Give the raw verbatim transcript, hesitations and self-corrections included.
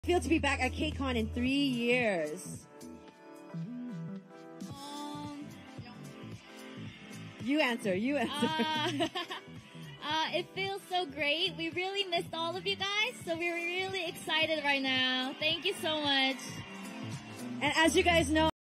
Feel to be back at Kcon in three years. Um, You answer, you answer. uh, uh, it feels so great. We really missed all of you guys, so we're really excited right now. Thank you so much. And as you guys know,